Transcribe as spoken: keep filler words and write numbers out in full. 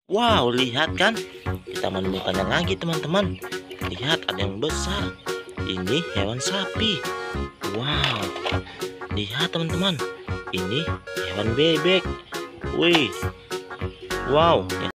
Wow, lihat kan? Kita menemukannya lagi, teman-teman. Lihat, ada yang besar. Ini hewan sapi. Wow, lihat teman-teman. Ini hewan bebek. Wih, wow.